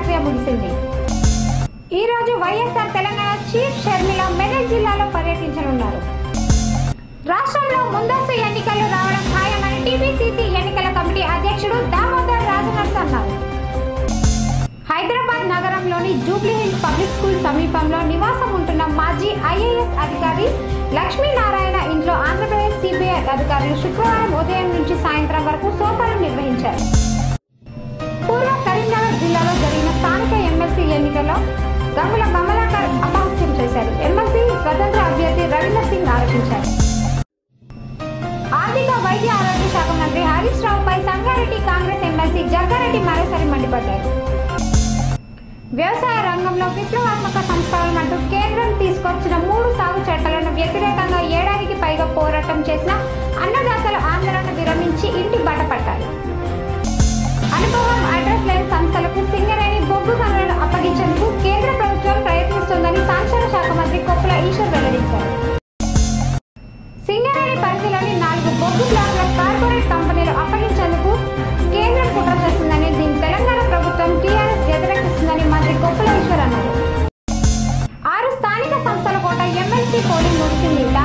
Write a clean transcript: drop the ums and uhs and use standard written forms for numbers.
ప్రక్రియ ముగిసింది. ఈ రోజు వైఎస్ఆర్ తెలంగాణ చీఫ్ షర్మిల మెదక్ జిల్లాలో పర్యటించనున్నారు. రాష్ట్రంలో ముందస్తు ఎన్నికలు రావడం ఖాయమని టీపీసీసీ ఎన్నికల కమిటీ అధ్యక్షుడు దామోదర్ రాజనర్స్ అన్నారు. హైదరాబాద్ నగరంలోని జూబ్లీహిల్స్ పబ్లిక్ స్కూల్ సమీపంలో నివాసం ఉంటున్న మాజీ ఐఏఎస్ అధికారి లక్ష్మీనారాయణ ఇంట్లో ఆంధ్రప్రదేశ్ సిబిఐ అధికారులు శుక్రవారం ఉదయం నుంచి సాయంత్రం వరకు సోదాలు నిర్వహించారు. పూర్వ కరీంనగర్ జిల్లాలో జరిగిన స్థానిక ఎమ్మెల్సీ ఎన్నికల్లో గంగుల కమలాకర్ అపహాస్యం చేశారు. ఎమ్మెల్సీ స్వతంత్ర అభ్యర్థి రవీందర్ సింగ్ ఆరోపించారు. ఆర్థిక వైద్య ఆరోగ్య శాఖ మంత్రి హరీష్ రావుపై సంగారెడ్డి కాంగ్రెస్ ఎమ్మెల్సీ జగ్గారెడ్డి మరోసారి మండిపడ్డారు. వ్యవసాయ రంగంలో విప్లవాత్మక సంస్కరణలంటూ కేంద్రం తీసుకొచ్చిన 3 సాగు చట్టాలను వ్యతిరేకంగా ఏడాదికి పైగా పోరాటం చేసిన అన్నదాతలు ఆందోళన విరమించి ఇంటి బాట పట్టారు. అనుభవం అడ్రస్ లేని సంస్థలకు సింగరేణి బొగ్గు గనులను అప్పగించేందుకు కేంద్ర ప్రభుత్వం ప్రయత్నిస్తోందని సమాచార శాఖ మంత్రి కొప్పుల ఈశ్వర్ వెల్లడించారు. సింగరేణి పరిధిలోని 4 బొగ్గు బ్లాకుల కార్పొరేట్ కంపెనీలు అప్పగించేందుకు కేంద్రం కుట్ర చేస్తుందని, దీన్ని తెలంగాణ ప్రభుత్వం టీఆర్ఎస్ వ్యతిరేకిస్తుందని మంత్రి కొప్పుల ఈశ్వర్ అన్నారు. 6 స్థానిక సంస్థల కోట ఎమ్మెల్సీ పోలింగ్ ముగిసింది.